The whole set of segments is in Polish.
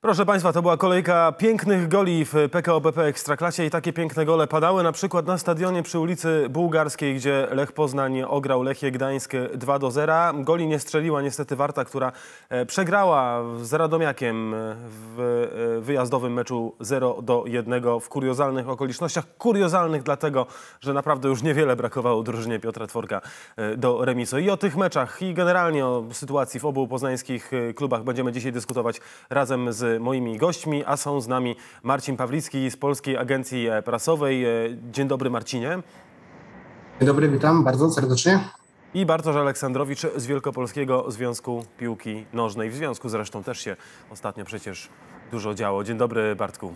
Proszę Państwa, to była kolejka pięknych goli w PKO BP Ekstraklasie i takie piękne gole padały na przykład na stadionie przy ulicy Bułgarskiej, gdzie Lech Poznań ograł Lechię Gdańsk 2-0. Goli nie strzeliła niestety Warta, która przegrała z Radomiakiem w wyjazdowym meczu 0-1 w kuriozalnych okolicznościach. Kuriozalnych dlatego, że naprawdę już niewiele brakowało drużynie Piotra Tworka do remisu. I o tych meczach i generalnie o sytuacji w obu poznańskich klubach będziemy dzisiaj dyskutować razem z moimi gośćmi, a są z nami Marcin Pawlicki z Polskiej Agencji Prasowej. Dzień dobry, Marcinie. Dzień dobry, witam bardzo serdecznie. I Bartosz Aleksandrowicz z Wielkopolskiego Związku Piłki Nożnej. W związku zresztą też się ostatnio przecież dużo działo. Dzień dobry, Bartku.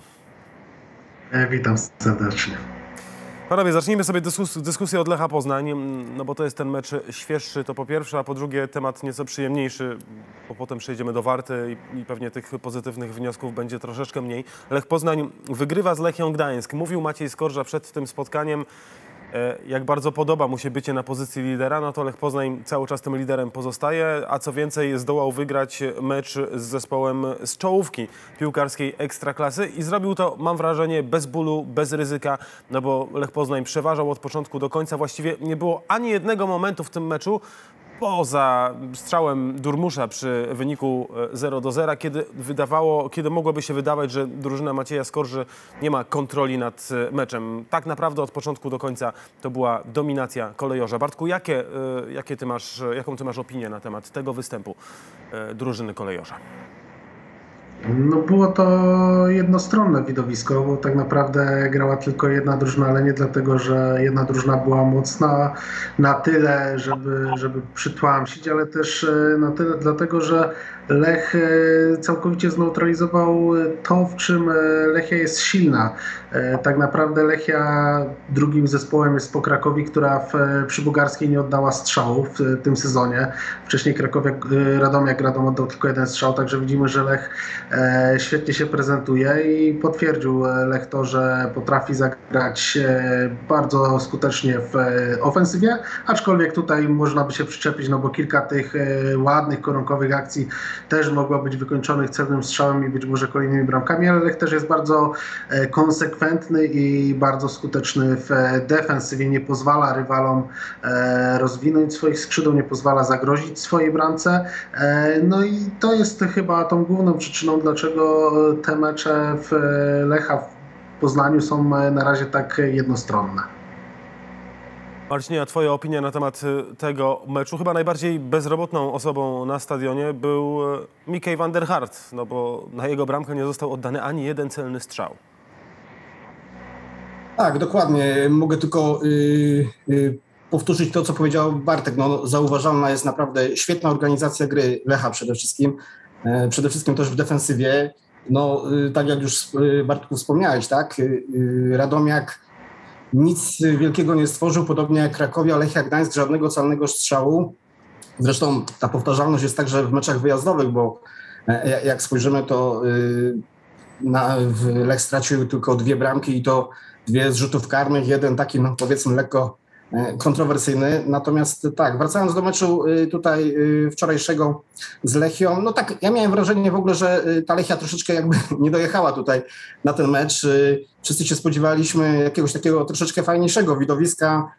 Witam serdecznie. Panowie, zacznijmy sobie dyskusję od Lecha Poznań, no bo to jest ten mecz świeższy, to po pierwsze, a po drugie temat nieco przyjemniejszy, bo potem przejdziemy do Warty i pewnie tych pozytywnych wniosków będzie troszeczkę mniej. Lech Poznań wygrywa z Lechią Gdańsk. Mówił Maciej Skorża przed tym spotkaniem, jak bardzo podoba mu się bycie na pozycji lidera, no to Lech Poznań cały czas tym liderem pozostaje, a co więcej zdołał wygrać mecz z zespołem z czołówki piłkarskiej Ekstraklasy i zrobił to, mam wrażenie, bez bólu, bez ryzyka, no bo Lech Poznań przeważał od początku do końca. Właściwie nie było ani jednego momentu w tym meczu, poza strzałem Durmusza przy wyniku 0-0, kiedy mogłoby się wydawać, że drużyna Macieja Skorży nie ma kontroli nad meczem. Tak naprawdę od początku do końca to była dominacja kolejorza. Bartku, jaką ty masz opinię na temat tego występu drużyny kolejorza? No było to jednostronne widowisko, bo tak naprawdę grała tylko jedna drużyna, ale nie dlatego, że jedna drużyna była mocna na tyle, żeby przytłamsić, ale też na tyle dlatego, że Lech całkowicie zneutralizował to, w czym Lechia jest silna. Tak naprawdę Lechia drugim zespołem jest po Krakowi, która przy Bułgarskiej nie oddała strzału w tym sezonie. Wcześniej Radomiak oddał tylko jeden strzał, także widzimy, że Lech świetnie się prezentuje i potwierdził Lech to, że potrafi zagrać bardzo skutecznie w ofensywie, aczkolwiek tutaj można by się przyczepić, no bo kilka tych ładnych, koronkowych akcji też mogła być wykończonych celnym strzałem i być może kolejnymi bramkami, ale Lech też jest bardzo konsekwentny i bardzo skuteczny w defensywie. Nie pozwala rywalom rozwinąć swoich skrzydeł, nie pozwala zagrozić swojej bramce. No i to jest chyba tą główną przyczyną, dlaczego te mecze w Lecha w Poznaniu są na razie tak jednostronne. Marcinie, a twoja opinia na temat tego meczu? Chyba najbardziej bezrobotną osobą na stadionie był Mickey van der Hart, no bo na jego bramkę nie został oddany ani jeden celny strzał. Tak, dokładnie. Mogę tylko powtórzyć to, co powiedział Bartek. No, zauważalna jest naprawdę świetna organizacja gry Lecha przede wszystkim. Przede wszystkim też w defensywie. No, tak jak już Bartku wspomniałeś, tak? Radomiak nic wielkiego nie stworzył, podobnie jak Krakowia, Lechia Gdańsk, żadnego celnego strzału. Zresztą ta powtarzalność jest także w meczach wyjazdowych, bo jak spojrzymy, to Lech stracił tylko 2 bramki i to 2 z rzutów karnych, jeden taki, no powiedzmy, lekko kontrowersyjny. Natomiast tak, wracając do meczu tutaj wczorajszego z Lechią, no tak, ja miałem wrażenie w ogóle, że ta Lechia troszeczkę jakby nie dojechała tutaj na ten mecz. Wszyscy się spodziewaliśmy jakiegoś takiego troszeczkę fajniejszego widowiska.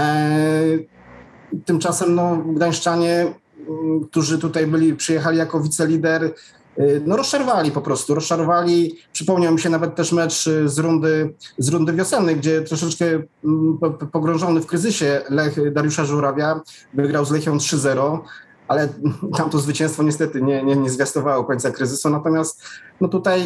Tymczasem no, Gdańszczanie, którzy tutaj przyjechali jako wicelider, no rozczarowali. Przypomniał mi się nawet też mecz z rundy wiosennej, gdzie troszeczkę pogrążony w kryzysie Lech Dariusza Żurawia wygrał z Lechią 3-0, ale tamto zwycięstwo niestety nie zwiastowało końca kryzysu. Natomiast no tutaj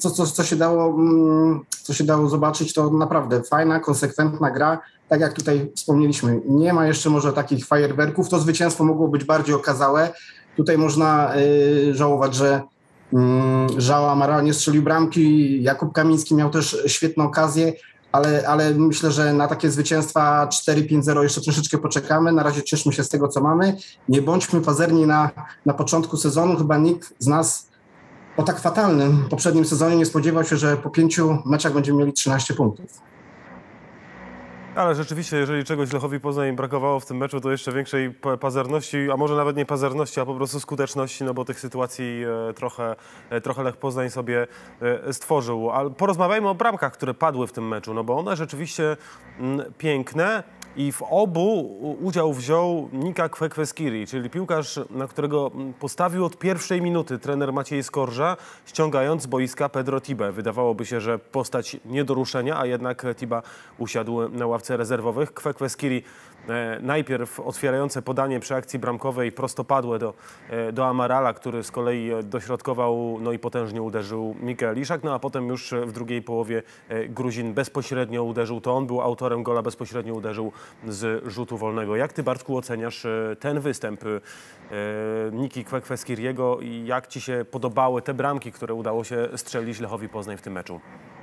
co się dało zobaczyć, to naprawdę fajna, konsekwentna gra. Tak jak tutaj wspomnieliśmy, nie ma jeszcze może takich fajerwerków. To zwycięstwo mogło być bardziej okazałe. Tutaj można żałować, że João Amaral nie strzelił bramki, Jakub Kamiński miał też świetną okazję, ale myślę, że na takie zwycięstwa 4-5-0 jeszcze troszeczkę poczekamy. Na razie cieszmy się z tego, co mamy. Nie bądźmy pazerni na początku sezonu. Chyba nikt z nas po tak fatalnym poprzednim sezonie nie spodziewał się, że po 5 meczach będziemy mieli 13 punktów. Ale rzeczywiście, jeżeli czegoś Lechowi Poznań brakowało w tym meczu, to jeszcze większej pazerności, a może nawet nie pazerności, a po prostu skuteczności, no bo tych sytuacji trochę Lech Poznań sobie stworzył. Ale porozmawiajmy o bramkach, które padły w tym meczu, no bo one rzeczywiście piękne. I w obu udział wziął Nika Kwekwe-Skiri, czyli piłkarz, na którego postawił od pierwszej minuty trener Maciej Skorża, ściągając z boiska Pedro Tibę. Wydawałoby się, że postać nie do ruszenia, a jednak Tiba usiadł na ławce rezerwowych. Kwekwe-Skiri najpierw otwierające podanie przy akcji bramkowej prostopadłe do Amarala, który z kolei dośrodkował, no i potężnie uderzył Mikael Iszak, no a potem już w drugiej połowie Gruzin bezpośrednio uderzył, to on był autorem gola, bezpośrednio uderzył z rzutu wolnego. Jak ty, Bartku, oceniasz ten występ Niki Kwekwe-Skiriego i jak ci się podobały te bramki, które udało się strzelić Lechowi Poznań w tym meczu?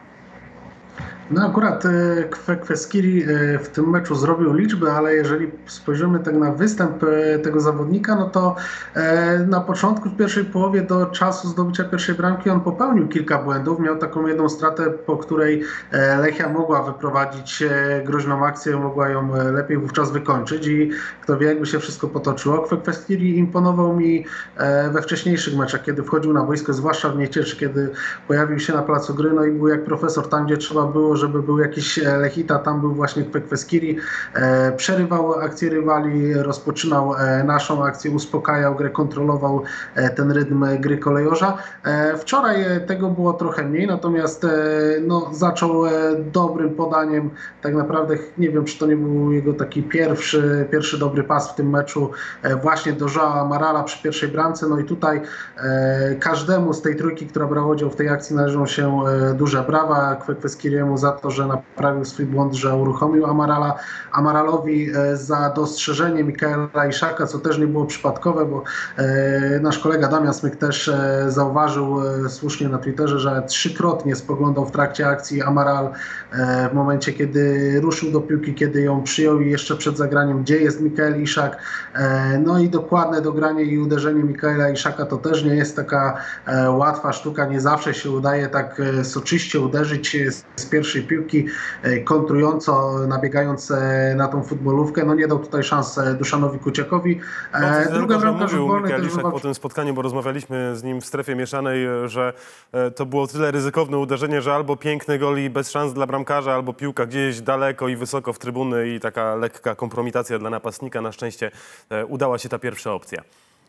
No akurat Kwekwe-Skiri w tym meczu zrobił liczby, ale jeżeli spojrzymy tak na występ tego zawodnika, no to na początku, w pierwszej połowie do czasu zdobycia pierwszej bramki on popełnił kilka błędów. Miał taką jedną stratę, po której Lechia mogła wyprowadzić groźną akcję, mogła ją lepiej wówczas wykończyć i kto wie, jakby się wszystko potoczyło. Kwekwe-Skiri imponował mi we wcześniejszych meczach, kiedy wchodził na boisko, zwłaszcza w Niecieczu, kiedy pojawił się na placu gry, no i był jak profesor tam, gdzie trzeba było, żeby był jakiś Lechita, tam był właśnie Kwekwe-Skiri, przerywał akcję rywali, rozpoczynał naszą akcję, uspokajał grę, kontrolował ten rytm gry kolejorza. Wczoraj tego było trochę mniej, natomiast no, zaczął dobrym podaniem, tak naprawdę nie wiem, czy to nie był jego taki pierwszy dobry pas w tym meczu, właśnie do João Amarala przy pierwszej bramce, no i tutaj każdemu z tej trójki, która brała udział w tej akcji, należą się duże brawa Kwekwe-Skiriemu za to, że naprawił swój błąd, że uruchomił Amarala. Amaralowi za dostrzeżenie Mikaela Iszaka, co też nie było przypadkowe, bo nasz kolega Damian Smyk też zauważył słusznie na Twitterze, że trzykrotnie spoglądał w trakcie akcji Amaral w momencie, kiedy ruszył do piłki, kiedy ją przyjął i jeszcze przed zagraniem, gdzie jest Mikael Iszak. No i dokładne dogranie i uderzenie Mikaela Iszaka to też nie jest taka łatwa sztuka, nie zawsze się udaje tak soczyście uderzyć z pierwszej piłki, kontrująco, nabiegając na tą futbolówkę. No nie dał tutaj szans Duszanowi Kuciakowi. Druga bramka mówił Mikael Iszak po tym spotkaniu, bo rozmawialiśmy z nim w strefie mieszanej, że to było tyle ryzykowne uderzenie, że albo piękny gol i bez szans dla bramkarza, albo piłka gdzieś daleko i wysoko w trybuny i taka lekka kompromitacja dla napastnika. Na szczęście udała się ta pierwsza opcja.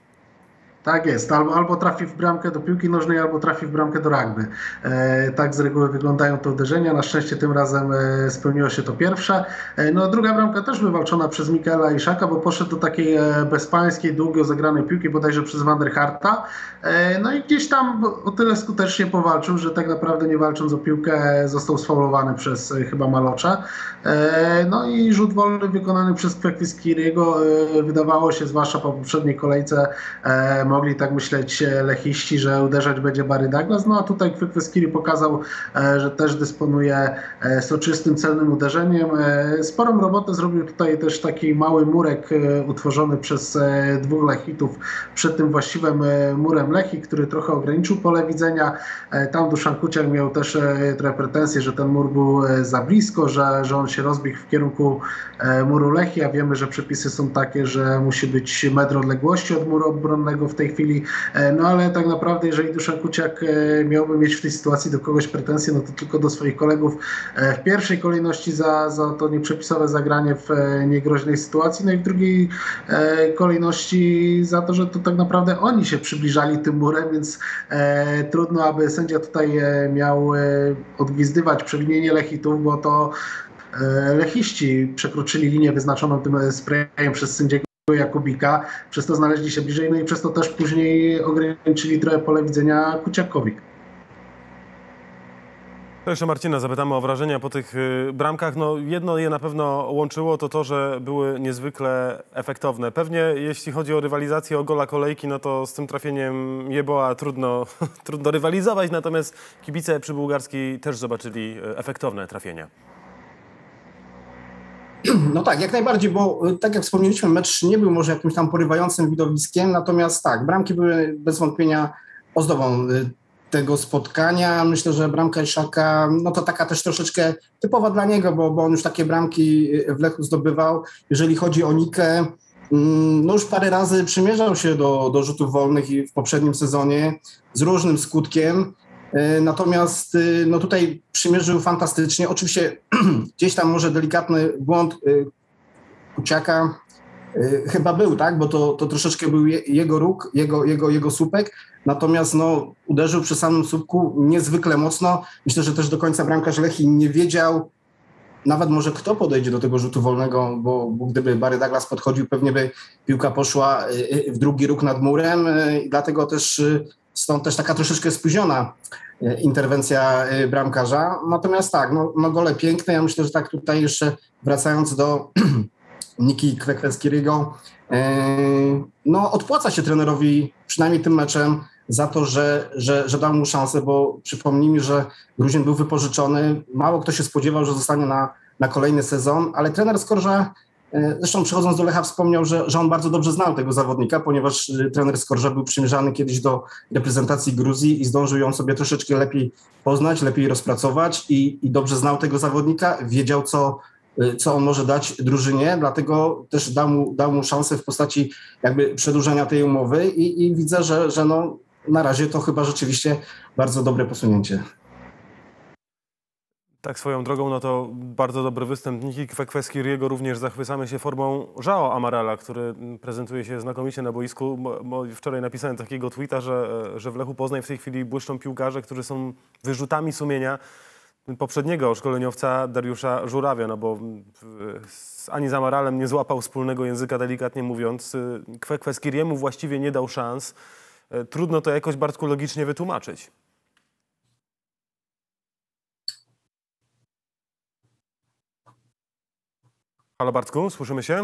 Tak jest, albo trafi w bramkę do piłki nożnej, albo trafi w bramkę do rugby. Tak z reguły wyglądają te uderzenia. Na szczęście tym razem spełniło się to pierwsze. No druga bramka też wywalczona przez Mikaela Iszaka, bo poszedł do takiej bezpańskiej, długo zagranej piłki, bodajże przez Van der Harta. No i gdzieś tam o tyle skutecznie powalczył, że tak naprawdę nie walcząc o piłkę został sfaulowany przez chyba Malocza. No i rzut wolny wykonany przez Kwekwe-Skiriego. Wydawało się, zwłaszcza po poprzedniej kolejce, mogli tak myśleć lechiści, że uderzać będzie Barry Douglas, no a tutaj Kwekwe-Skiri pokazał, że też dysponuje soczystym, celnym uderzeniem. Sporą robotę zrobił tutaj też taki mały murek utworzony przez dwóch Lechitów przed tym właściwym murem Lechi, który trochę ograniczył pole widzenia. Tam Duszan Kuciak miał też trochę pretensje, że ten mur był za blisko, że on się rozbiegł w kierunku muru Lechi, a wiemy, że przepisy są takie, że musi być metr odległości od muru obronnego w tej chwili. No ale tak naprawdę, jeżeli Duszan Kuciak miałby mieć w tej sytuacji do kogoś pretensje, no to tylko do swoich kolegów. W pierwszej kolejności za to nieprzepisowe zagranie w niegroźnej sytuacji, no i w drugiej kolejności za to, że to tak naprawdę oni się przybliżali tym murem, więc trudno, aby sędzia tutaj miał odgwizdywać przewinienie Lechitów, bo to lechiści przekroczyli linię wyznaczoną tym sprayem przez sędziego Jakubika, przez to znaleźli się bliżej, no i przez to też później ograniczyli trochę pole widzenia Kuciakowi. To jeszcze Marcina zapytamy o wrażenia po tych bramkach. No, jedno je na pewno łączyło, to, że były niezwykle efektowne. Pewnie jeśli chodzi o rywalizację o gola kolejki, no to z tym trafieniem Jeboa trudno rywalizować, natomiast kibice przybułgarskiej też zobaczyli efektowne trafienia. No tak, jak najbardziej, bo tak jak wspomnieliśmy, mecz nie był może jakimś tam porywającym widowiskiem, natomiast tak, bramki były bez wątpienia ozdobą tego spotkania. Myślę, że bramka Iszaka, no to taka też troszeczkę typowa dla niego, bo on już takie bramki w Lechu zdobywał. Jeżeli chodzi o Nikę, no już parę razy przymierzał się do rzutów wolnych i w poprzednim sezonie z różnym skutkiem. Natomiast no tutaj przymierzył fantastycznie. Oczywiście gdzieś tam może delikatny błąd Kuciaka chyba był, tak? Bo to troszeczkę był jego róg, jego słupek. Natomiast no, uderzył przy samym słupku niezwykle mocno. Myślę, że też do końca bramkarz Lechii nie wiedział nawet może kto podejdzie do tego rzutu wolnego, bo gdyby Barry Douglas podchodził, pewnie by piłka poszła w drugi róg nad murem i dlatego też stąd też taka troszeczkę spóźniona interwencja bramkarza. Natomiast tak, no gole piękne. Ja myślę, że tak tutaj jeszcze wracając do Niki Kwekweskiriego, no odpłaca się trenerowi przynajmniej tym meczem za to, że dał mu szansę, bo przypomnijmy, że Gruzin był wypożyczony. Mało kto się spodziewał, że zostanie na kolejny sezon, ale trener Skorża, zresztą przechodząc do Lecha, wspomniał, że on bardzo dobrze znał tego zawodnika, ponieważ trener Skorża był przymierzany kiedyś do reprezentacji Gruzji i zdążył ją sobie troszeczkę lepiej poznać, lepiej rozpracować i dobrze znał tego zawodnika, wiedział co on może dać drużynie, dlatego też dał mu szansę w postaci jakby przedłużenia tej umowy i widzę, że no, na razie to chyba rzeczywiście bardzo dobre posunięcie. Tak swoją drogą, no to bardzo dobry występ Niki Kwekweskiriego. Również zachwycamy się formą João Amarala, który prezentuje się znakomicie na boisku. Wczoraj napisałem takiego tweeta, że w Lechu Poznań w tej chwili błyszczą piłkarze, którzy są wyrzutami sumienia poprzedniego szkoleniowca Dariusza Żurawia, no bo ani z Amaralem nie złapał wspólnego języka, delikatnie mówiąc. Kwekweskiriemu właściwie nie dał szans. Trudno to jakoś, Bartku, logicznie wytłumaczyć. Halo Bartku, słyszymy się?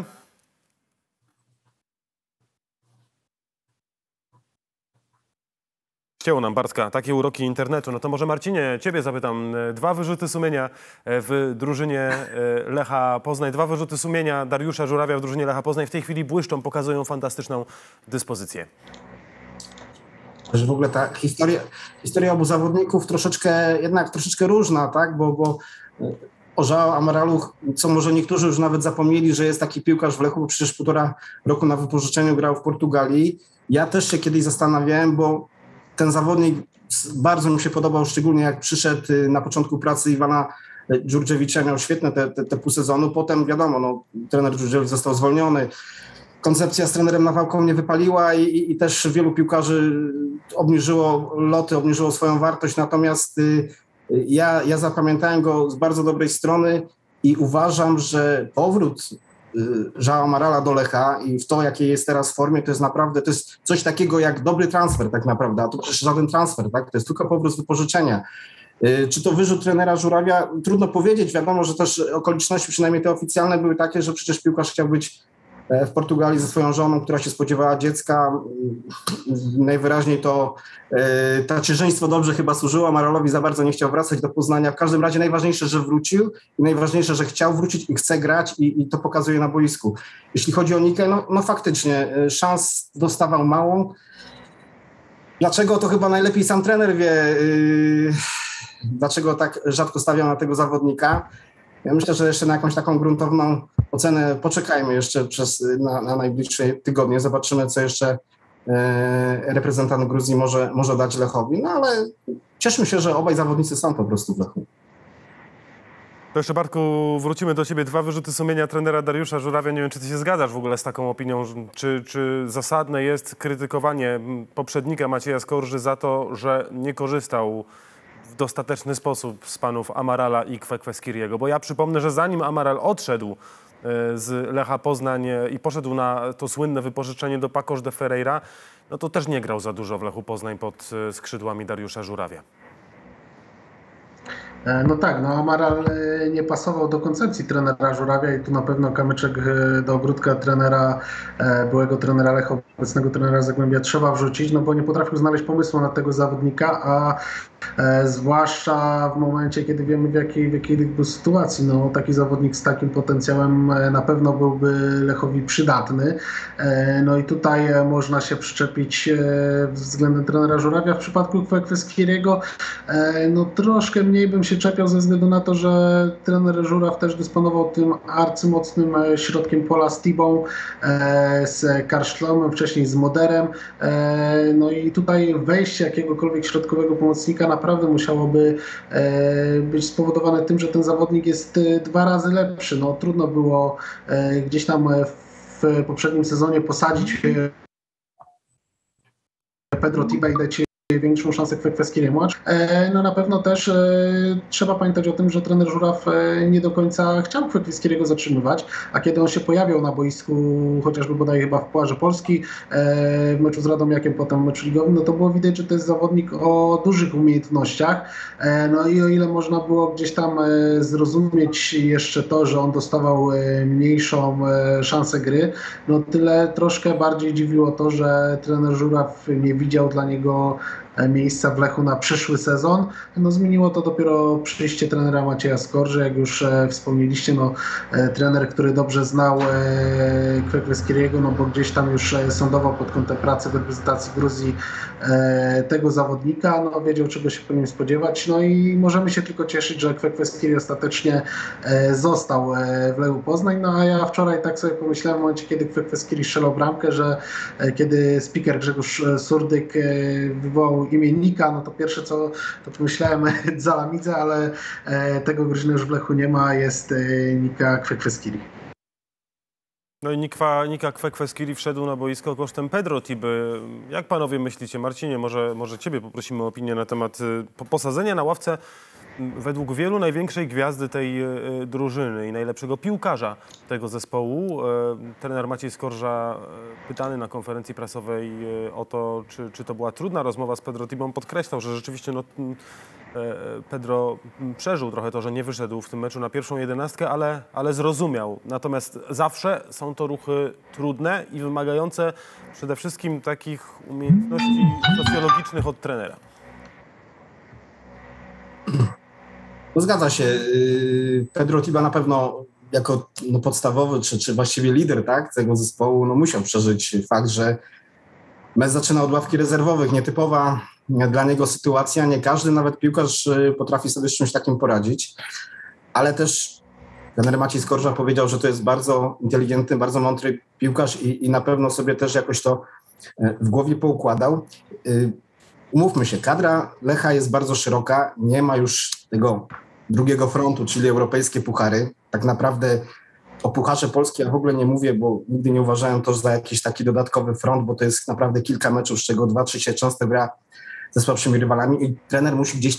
Ścięło nam, Bartka, takie uroki internetu. No to może Marcinie, ciebie zapytam. 2 wyrzuty sumienia w drużynie Lecha Poznań. 2 wyrzuty sumienia Dariusza Żurawia w drużynie Lecha Poznań. W tej chwili błyszczą, pokazują fantastyczną dyspozycję. Że w ogóle ta historia obu zawodników jednak troszeczkę różna, tak? Bo o João Amaralu, co może niektórzy już nawet zapomnieli, że jest taki piłkarz w Lechu, bo przecież 1,5 roku na wypożyczeniu grał w Portugalii. Ja też się kiedyś zastanawiałem, bo ten zawodnik bardzo mi się podobał, szczególnie jak przyszedł na początku pracy Iwana Dżurdżewicza, miał świetne te pół sezonu. Potem wiadomo, no, trener Dżurdżewicz został zwolniony. Koncepcja z trenerem Nawałką nie wypaliła i też wielu piłkarzy obniżyło loty, obniżyło swoją wartość. Natomiast ja zapamiętałem go z bardzo dobrej strony i uważam, że powrót João Amarala do Lecha i w to, jakiej jest teraz w formie, to jest naprawdę, to jest coś takiego jak dobry transfer tak naprawdę, a to przecież żaden transfer, tak? To jest tylko powrót z wypożyczenia. Czy to wyrzut trenera Żurawia? Trudno powiedzieć, wiadomo, że też okoliczności, przynajmniej te oficjalne, były takie, że przecież piłkarz chciał być w Portugalii ze swoją żoną, która się spodziewała dziecka. Najwyraźniej to tacierzyństwo dobrze chyba służyło. Amaralowi za bardzo nie chciał wracać do Poznania. W każdym razie najważniejsze, że wrócił i najważniejsze, że chciał wrócić i chce grać i to pokazuje na boisku. Jeśli chodzi o Nikę, no faktycznie szans dostawał małą. Dlaczego? To chyba najlepiej sam trener wie, dlaczego tak rzadko stawiał na tego zawodnika. Ja myślę, że jeszcze na jakąś taką gruntowną ocenę poczekajmy jeszcze na najbliższe tygodnie. Zobaczymy, co jeszcze reprezentant Gruzji może dać Lechowi. No ale cieszmy się, że obaj zawodnicy są po prostu w Lechu. To jeszcze, Bartku, wrócimy do ciebie. 2 wyrzuty sumienia trenera Dariusza Żurawia. Nie wiem, czy ty się zgadzasz w ogóle z taką opinią, czy zasadne jest krytykowanie poprzednika Macieja Skorży za to, że nie korzystał w dostateczny sposób z panów Amarala i Kwekweskiriego. Bo ja przypomnę, że zanim Amaral odszedł z Lecha Poznań i poszedł na to słynne wypożyczenie do Paços de Ferreira, no to też nie grał za dużo w Lechu Poznań pod skrzydłami Dariusza Żurawia. No tak, no Amaral nie pasował do koncepcji trenera Żurawia i tu na pewno kamyczek do ogródka trenera, byłego trenera Lecha, obecnego trenera Zagłębia trzeba wrzucić, no bo nie potrafił znaleźć pomysłu na tego zawodnika, a zwłaszcza w momencie, kiedy wiemy w jakiej był sytuacji. No, taki zawodnik z takim potencjałem na pewno byłby Lechowi przydatny. No i tutaj można się przyczepić względem trenera Żurawia. W przypadku Kwekwe-Skiriego no troszkę mniej bym się czepiał ze względu na to, że trener Żuraw też dysponował tym arcymocnym środkiem pola z Tibą, z Karszlomem, wcześniej z Moderem. No i tutaj wejście jakiegokolwiek środkowego pomocnika naprawdę musiałoby być spowodowane tym, że ten zawodnik jest 2 razy lepszy. No trudno było gdzieś tam w poprzednim sezonie posadzić Pedro Tiba i dać większą szansę Kwekwe-Skiriemu. No na pewno też trzeba pamiętać o tym, że trener Żuraw nie do końca chciał Kwekwe-Skiriego zatrzymywać, a kiedy on się pojawiał na boisku, chociażby bodaj chyba w Pucharze Polski, w meczu z Radomiakiem, potem w meczu ligowym, no to było widać, że to jest zawodnik o dużych umiejętnościach. No i o ile można było gdzieś tam zrozumieć jeszcze to, że on dostawał mniejszą szansę gry, no tyle troszkę bardziej dziwiło to, że trener Żuraw nie widział dla niego miejsca w Lechu na przyszły sezon. No zmieniło to dopiero przyjście trenera Macieja Skorży, jak już wspomnieliście, no trener, który dobrze znał Kwekwe-Skiriego, no bo gdzieś tam już sądował pod kątem pracy w reprezentacji Gruzji tego zawodnika, no wiedział, czego się po nim spodziewać, no i możemy się tylko cieszyć, że Kwekwe-Skiri ostatecznie został w Lechu Poznań, no a ja wczoraj tak sobie pomyślałem w momencie, kiedy Kwekwe-Skiri strzelał bramkę, że kiedy speaker Grzegorz Surdyk wywołał imiennika, no to pierwsze co to pomyślałem Zalamidze, ale tego Grzyna już w Lechu nie ma, jest Nika Kwekwe-Skiri. No i Nika Kwekwe-Skiri wszedł na boisko kosztem Pedro Tiby. Jak panowie myślicie, Marcinie, może ciebie poprosimy o opinię na temat posadzenia na ławce według wielu największej gwiazdy tej drużyny i najlepszego piłkarza tego zespołu. Trener Maciej Skorża, pytany na konferencji prasowej o to, czy to była trudna rozmowa z Pedro Tibą, podkreślał, że rzeczywiście Pedro przeżył trochę to, że nie wyszedł w tym meczu na pierwszą 11, ale zrozumiał. Natomiast zawsze są to ruchy trudne i wymagające przede wszystkim takich umiejętności socjologicznych od trenera. No zgadza się. Pedro Tiba na pewno jako podstawowy, czy właściwie lider, tak, tego zespołu, no musiał przeżyć fakt, że mecz zaczyna od ławki rezerwowych. Nietypowa dla niego sytuacja. Nie każdy, nawet piłkarz, potrafi sobie z czymś takim poradzić. Ale też trener Maciej Skorża powiedział, że to jest bardzo inteligentny, bardzo mądry piłkarz i na pewno sobie też jakoś to w głowie poukładał. Umówmy się, kadra Lecha jest bardzo szeroka, nie ma już tego drugiego frontu, czyli europejskie puchary. Tak naprawdę o pucharze polskie ja w ogóle nie mówię, bo nigdy nie uważałem to za jakiś taki dodatkowy front, bo to jest naprawdę kilka meczów, z czego 2-3 się często gra ze słabszymi rywalami i trener musi gdzieś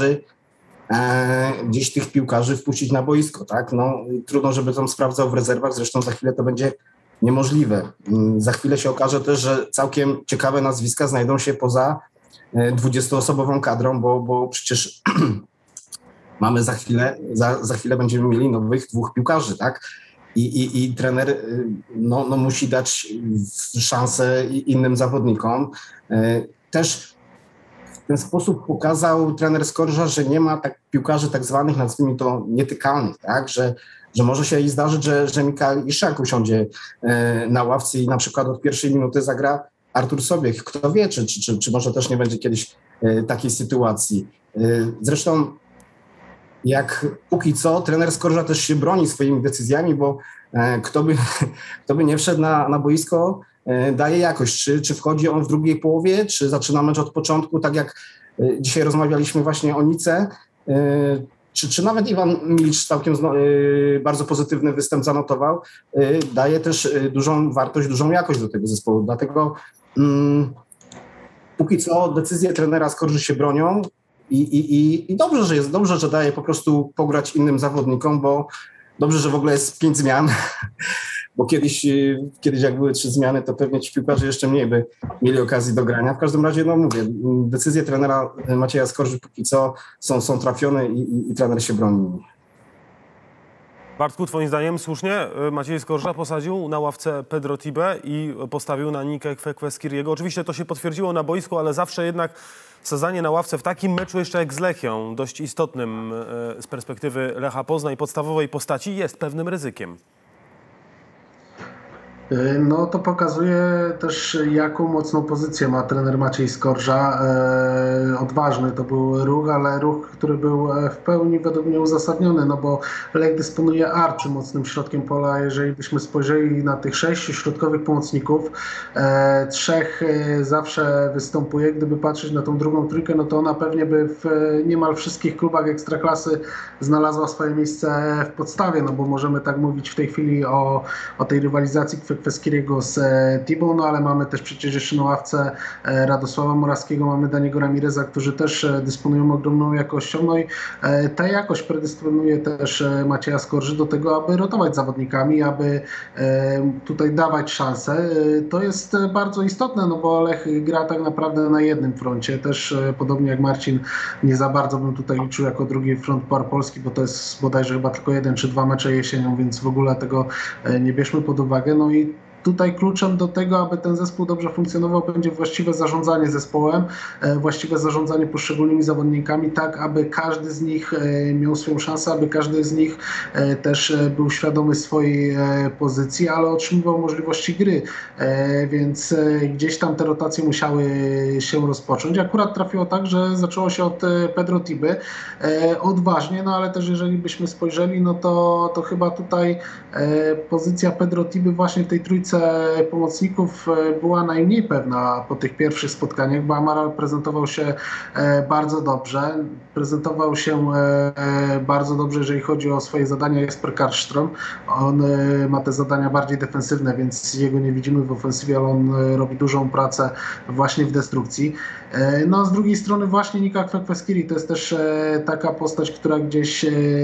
tych piłkarzy wpuścić na boisko, tak? No, trudno, żeby tam sprawdzał w rezerwach, zresztą za chwilę to będzie niemożliwe. Za chwilę się okaże też, że całkiem ciekawe nazwiska znajdą się poza 20-osobową kadrą, bo przecież mamy za chwilę będziemy mieli nowych 2 piłkarzy, tak? I trener musi dać szansę innym zawodnikom. Też w ten sposób pokazał trener Skorża, że nie ma piłkarzy tak zwanych, nazwijmy to, nietykalnych, tak? Że może się i zdarzyć, że Mikael Iszak usiądzie na ławce i na przykład od pierwszej minuty zagra Artur Sobiech. Kto wie, czy może też nie będzie kiedyś takiej sytuacji. Zresztą póki co trener Skorża też się broni swoimi decyzjami, bo kto by nie wszedł na boisko, daje jakość. Czy wchodzi on w drugiej połowie, czy zaczyna mecz od początku, tak jak dzisiaj rozmawialiśmy właśnie o Nice, czy nawet Iwan Milicz całkiem bardzo pozytywny występ zanotował, daje też dużą wartość, dużą jakość do tego zespołu. Dlatego póki co decyzje trenera Skorży się bronią i dobrze, że daje po prostu pograć innym zawodnikom, bo dobrze, że w ogóle jest 5 zmian, bo kiedyś jak były 3 zmiany, to pewnie ci piłkarze jeszcze mniej by mieli okazji do grania. W każdym razie, no mówię, decyzje trenera Macieja Skorży póki co są trafione i trener się broni. Bartku, twoim zdaniem słusznie Maciej Skorża posadził na ławce Pedro Tibę i postawił na Nikę Kwekwe-Skiriego. Oczywiście to się potwierdziło na boisku, ale zawsze jednak sadzanie na ławce w takim meczu jeszcze jak z Lechią, dość istotnym z perspektywy Lecha Poznań, podstawowej postaci, jest pewnym ryzykiem. No to pokazuje też, jaką mocną pozycję ma trener Maciej Skorża. Odważny to był ruch, ale ruch, który był w pełni według mnie uzasadniony, no bo Lech dysponuje arcymocnym środkiem pola. Jeżeli byśmy spojrzeli na tych 6 środkowych pomocników, 3 zawsze występuje. Gdyby patrzeć na tą drugą trójkę, no to ona pewnie by w niemal wszystkich klubach Ekstraklasy znalazła swoje miejsce w podstawie, no bo możemy tak mówić w tej chwili o tej rywalizacji Kwekwe-Skiriego z Tibą, no ale mamy też przecież jeszcze na ławce Radosława Morawskiego, mamy Daniego Ramireza, którzy też dysponują ogromną jakością, no i ta jakość predysponuje też Macieja Skorży do tego, aby rotować zawodnikami, aby tutaj dawać szansę. To jest bardzo istotne, no bo Lech gra tak naprawdę na jednym froncie, też podobnie jak Marcin, nie za bardzo bym tutaj liczył jako drugi front Puchar Polski, bo to jest bodajże chyba tylko 1 czy 2 mecze jesienią, więc w ogóle tego nie bierzmy pod uwagę. No i tutaj kluczem do tego, aby ten zespół dobrze funkcjonował, będzie właściwe zarządzanie zespołem, właściwe zarządzanie poszczególnymi zawodnikami, tak aby każdy z nich miał swoją szansę, aby każdy z nich też był świadomy swojej pozycji, ale otrzymywał możliwości gry, więc gdzieś tam te rotacje musiały się rozpocząć. Akurat trafiło tak, że zaczęło się od Pedro Tiby, odważnie, no ale też jeżeli byśmy spojrzeli, no to chyba tutaj pozycja Pedro Tiby właśnie w tej trójce pomocników była najmniej pewna po tych pierwszych spotkaniach, bo Amaral prezentował się bardzo dobrze. Prezentował się bardzo dobrze, jeżeli chodzi o swoje zadania Jesper Karlström. On ma te zadania bardziej defensywne, więc jego nie widzimy w ofensywie, ale on robi dużą pracę właśnie w destrukcji. No a z drugiej strony właśnie Nika Kwekwe-Skiri to jest też taka postać, która gdzieś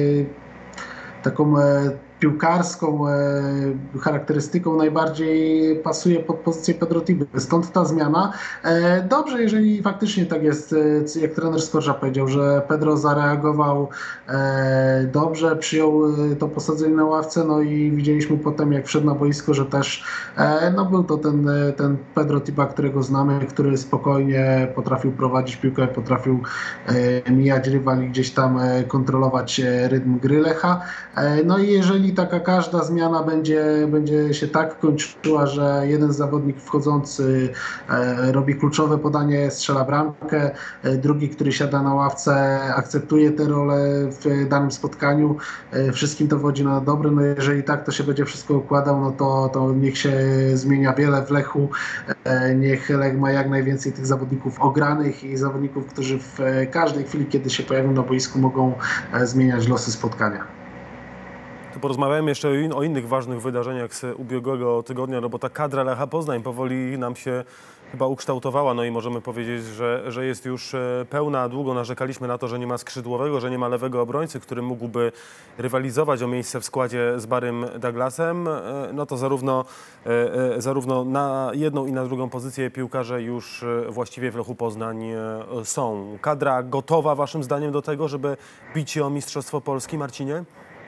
taką piłkarską charakterystyką najbardziej pasuje pod pozycję Pedro Tiby. Stąd ta zmiana. Dobrze, jeżeli faktycznie tak jest, jak trener Skorża powiedział, że Pedro zareagował dobrze, przyjął to posadzenie na ławce, no i widzieliśmy potem, jak wszedł na boisko, że też no był to ten Pedro Tiba, którego znamy, który spokojnie potrafił prowadzić piłkę, potrafił mijać rywali, gdzieś tam kontrolować rytm gry Lecha. No i jeżeli taka każda zmiana będzie się tak kończyła, że jeden zawodnik wchodzący robi kluczowe podanie, strzela bramkę, drugi, który siada na ławce, akceptuje tę rolę w danym spotkaniu, wszystkim to wodzi na dobre. No jeżeli tak to się będzie wszystko układał, no to niech się zmienia wiele w Lechu, niech Lech ma jak najwięcej tych zawodników ogranych i zawodników, którzy w każdej chwili, kiedy się pojawią na boisku, mogą zmieniać losy spotkania. To porozmawiamy jeszcze o innych ważnych wydarzeniach z ubiegłego tygodnia, no bo ta kadra Lecha Poznań powoli nam się chyba ukształtowała, no i możemy powiedzieć, że jest już pełna. Długo narzekaliśmy na to, że nie ma skrzydłowego, że nie ma lewego obrońcy, który mógłby rywalizować o miejsce w składzie z Barrym Douglasem. No to zarówno na jedną i na drugą pozycję piłkarze już właściwie w Lechu Poznań są. Kadra gotowa waszym zdaniem do tego, żeby bić się o Mistrzostwo Polski, Marcinie?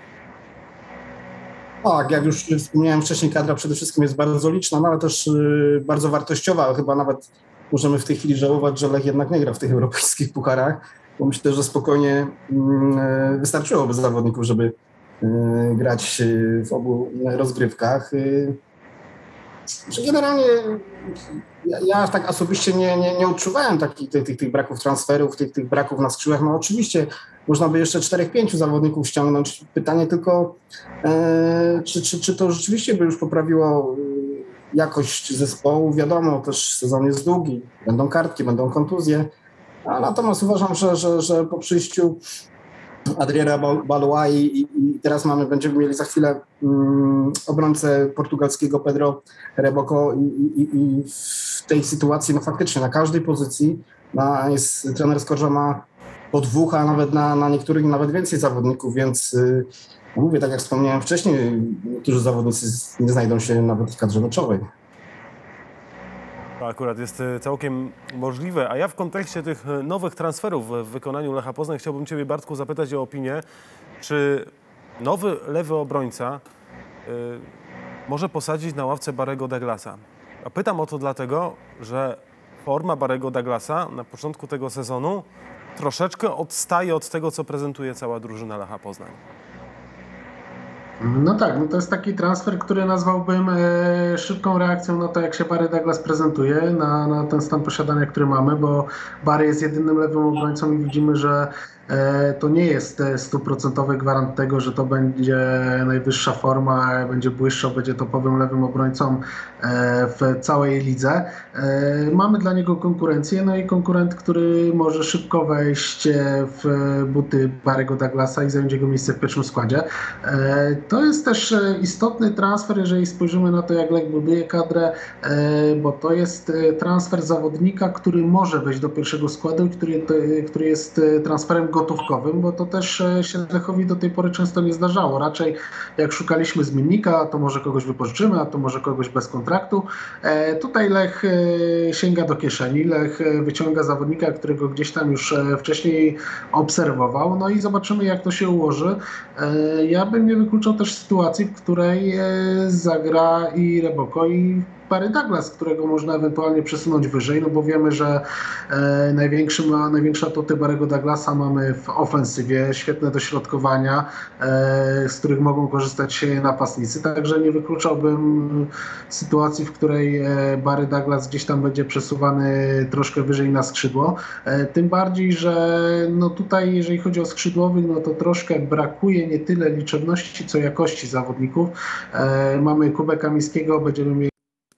Tak, jak już wspomniałem wcześniej, kadra przede wszystkim jest bardzo liczna, no ale też bardzo wartościowa. Chyba nawet możemy w tej chwili żałować, że Lech jednak nie gra w tych europejskich pucharach, bo myślę, że spokojnie wystarczyłoby zawodników, żeby grać w obu rozgrywkach. Generalnie ja tak osobiście nie odczuwałem tych braków transferów, tych braków na skrzydłach. No oczywiście można by jeszcze 4-5 zawodników ściągnąć. Pytanie tylko, czy to rzeczywiście by już poprawiło jakość zespołu. Wiadomo, też sezon jest długi, będą kartki, będą kontuzje. A natomiast uważam, że po przyjściu Adriana Balua i teraz będziemy mieli za chwilę obrońcę portugalskiego Pedro Rebocco i w tej sytuacji no faktycznie na każdej pozycji trener Skorża ma po 2, a nawet na niektórych nawet więcej zawodników, więc Mówię, tak jak wspomniałem wcześniej, niektórzy zawodnicy nie znajdą się nawet w kadrze meczowej. To akurat jest całkiem możliwe. A ja w kontekście tych nowych transferów w wykonaniu Lecha Poznań chciałbym Ciebie, Bartku, zapytać o opinię, czy nowy lewy obrońca może posadzić na ławce Barry'ego Douglasa. A pytam o to dlatego, że forma Barry'ego Douglasa na początku tego sezonu troszeczkę odstaje od tego, co prezentuje cała drużyna Lecha Poznań. No tak, no to jest taki transfer, który nazwałbym szybką reakcją na to, jak się Barry Douglas prezentuje, na ten stan posiadania, który mamy, bo Barry jest jedynym lewym obrońcą i widzimy, że to nie jest 100% gwarant tego, że to będzie najwyższa forma, będzie błyszczał, będzie topowym lewym obrońcą w całej lidze. Mamy dla niego konkurencję, no i konkurent, który może szybko wejść w buty Barry'ego Douglasa i zająć jego miejsce w pierwszym składzie. To jest też istotny transfer, jeżeli spojrzymy na to, jak Lech buduje kadrę, bo to jest transfer zawodnika, który może wejść do pierwszego składu i który jest transferem gotówkowym, bo to też się Lechowi do tej pory często nie zdarzało. Raczej jak szukaliśmy zmiennika, to może kogoś wypożyczymy, a to może kogoś bez kontraktu. Tutaj Lech sięga do kieszeni, Lech wyciąga zawodnika, którego gdzieś tam już wcześniej obserwował, no i zobaczymy, jak to się ułoży. Ja bym nie wykluczał też sytuacji, w której zagra i Reboko, i Barry Douglas, którego można ewentualnie przesunąć wyżej, no bo wiemy, że największe atuty Barry'ego Douglasa mamy w ofensywie, świetne dośrodkowania, z których mogą korzystać napastnicy, także nie wykluczałbym sytuacji, w której Barry Douglas gdzieś tam będzie przesuwany troszkę wyżej na skrzydło, tym bardziej, że no tutaj jeżeli chodzi o skrzydłowych, no to troszkę brakuje nie tyle liczebności, co jakości zawodników. Mamy Kubę Kamińskiego, będziemy mieli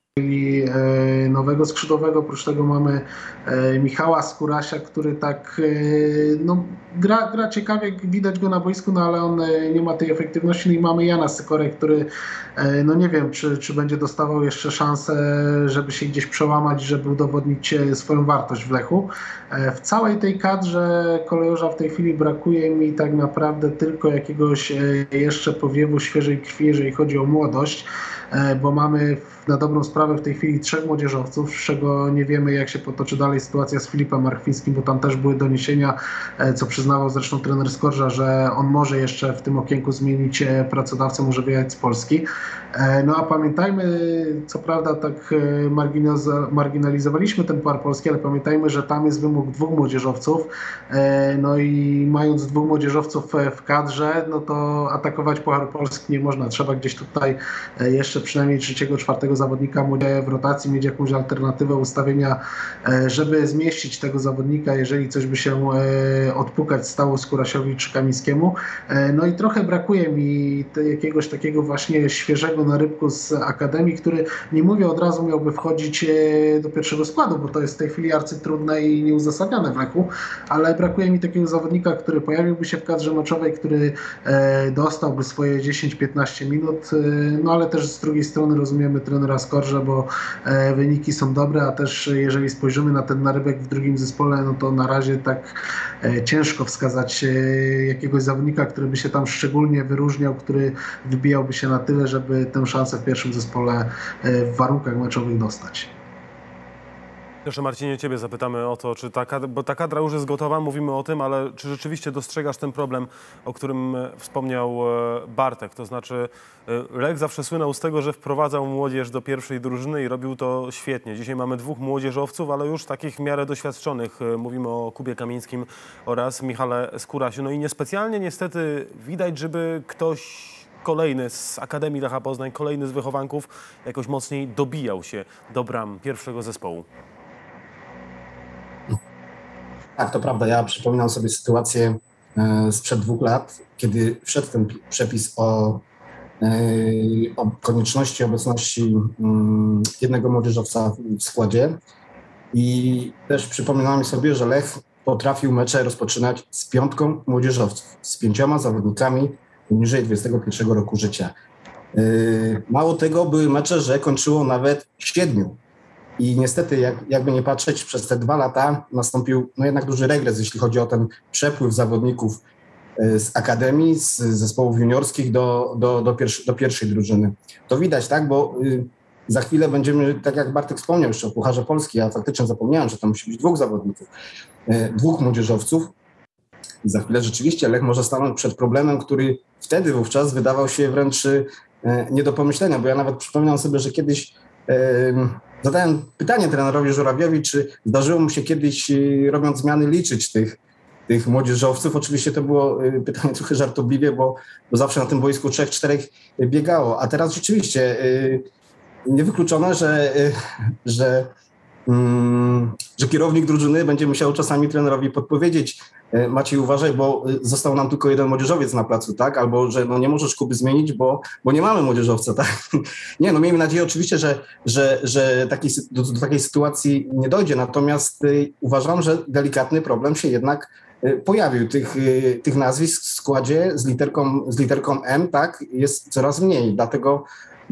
nowego skrzydłowego, oprócz tego mamy Michała Skórasia, który tak no, gra ciekawie, widać go na boisku, no ale on nie ma tej efektywności. No i mamy Jana Sykorę, który no nie wiem, czy będzie dostawał jeszcze szansę, żeby się gdzieś przełamać, żeby udowodnić swoją wartość w Lechu. W całej tej kadrze kolejorza w tej chwili brakuje mi tak naprawdę tylko jakiegoś jeszcze powiewu świeżej krwi, jeżeli chodzi o młodość, bo mamy na dobrą sprawę w tej chwili 3 młodzieżowców, z czego nie wiemy, jak się potoczy dalej sytuacja z Filipem Marchwińskim, bo tam też były doniesienia, co przyznawał zresztą trener Skorża, że on może jeszcze w tym okienku zmienić pracodawcę, może wyjechać z Polski. No a pamiętajmy, co prawda tak marginalizowaliśmy ten Puchar Polski, ale pamiętajmy, że tam jest wymóg 2 młodzieżowców, no i mając 2 młodzieżowców w kadrze, no to atakować Puchar Polski nie można. Trzeba gdzieś tutaj jeszcze przynajmniej 3., 4. zawodnika w rotacji, mieć jakąś alternatywę ustawienia, żeby zmieścić tego zawodnika, jeżeli coś by się odpukać stało Skórasiowi czy Kamińskiemu. No i trochę brakuje mi jakiegoś takiego właśnie świeżego narybku z Akademii, który, nie mówię od razu, miałby wchodzić do pierwszego składu, bo to jest w tej chwili arcytrudne i nieuzasadnione w Lechu, ale brakuje mi takiego zawodnika, który pojawiłby się w kadrze meczowej, który dostałby swoje 10-15 minut, no ale też z drugiej strony rozumiemy trenera Skorżę, bo wyniki są dobre, a też jeżeli spojrzymy na ten narybek w drugim zespole, no to na razie tak ciężko wskazać jakiegoś zawodnika, który by się tam szczególnie wyróżniał, który wybijałby się na tyle, żeby tę szansę w pierwszym zespole w warunkach meczowych dostać. Jeszcze Marcinie, Ciebie zapytamy o to, czy bo ta kadra już jest gotowa, mówimy o tym, ale czy rzeczywiście dostrzegasz ten problem, o którym wspomniał Bartek? To znaczy Lech zawsze słynął z tego, że wprowadzał młodzież do pierwszej drużyny i robił to świetnie. Dzisiaj mamy 2 młodzieżowców, ale już takich w miarę doświadczonych. Mówimy o Kubie Kamińskim oraz Michale Skórasiu. No i niespecjalnie niestety widać, żeby ktoś kolejny z Akademii Lecha Poznań, kolejny z wychowanków jakoś mocniej dobijał się do bram pierwszego zespołu. Tak, to prawda. Ja przypominam sobie sytuację sprzed 2 lat, kiedy wszedł ten przepis o konieczności obecności jednego młodzieżowca w składzie. I też przypominam sobie, że Lech potrafił mecze rozpoczynać z 5 młodzieżowców, z 5 zawodnikami poniżej 21 roku życia. Mało tego, były mecze, że kończyło nawet 7. I niestety, jakby nie patrzeć, przez te 2 lata nastąpił no jednak duży regres, jeśli chodzi o ten przepływ zawodników z akademii, z zespołów juniorskich do pierwszej drużyny. To widać, tak, bo za chwilę będziemy, tak jak Bartek wspomniał jeszcze o Pucharze Polski, ja faktycznie zapomniałem, że tam musi być 2 zawodników, 2 młodzieżowców. I za chwilę rzeczywiście Lech może stanąć przed problemem, który wtedy wówczas wydawał się wręcz nie do pomyślenia, bo ja nawet przypominam sobie, że kiedyś zadałem pytanie trenerowi Żurawiowi, czy zdarzyło mu się kiedyś, robiąc zmiany, liczyć tych młodzieżowców. Oczywiście to było pytanie trochę żartobliwie, bo zawsze na tym boisku 3-4 biegało, a teraz rzeczywiście niewykluczone, że kierownik drużyny będzie musiał czasami trenerowi podpowiedzieć: Maciej, uważaj, bo został nam tylko 1 młodzieżowiec na placu, tak? Albo, że nie możesz Kuby zmienić, bo nie mamy młodzieżowca, tak? Nie, miejmy nadzieję oczywiście, że do takiej sytuacji nie dojdzie, natomiast uważam, że delikatny problem się jednak pojawił. Tych nazwisk w składzie z literką M, tak, jest coraz mniej, dlatego